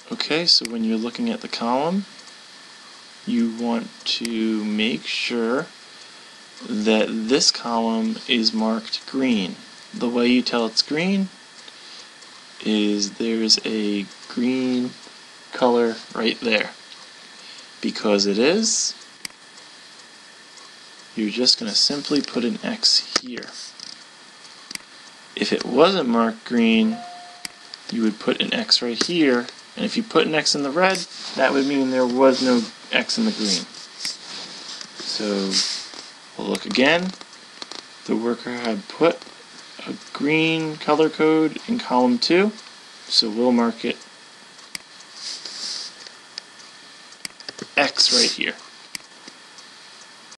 Okay, so when you're looking at the column, you want to make sure that this column is marked green. The way you tell it's green is there's a green color right there. Because it is, you're just going to simply put an X here. If it wasn't marked green, you would put an X right here, and if you put an X in the red, that would mean there was no X in the green. So we'll look again. The worker had put a green color code in column 2, so we'll mark it X right here.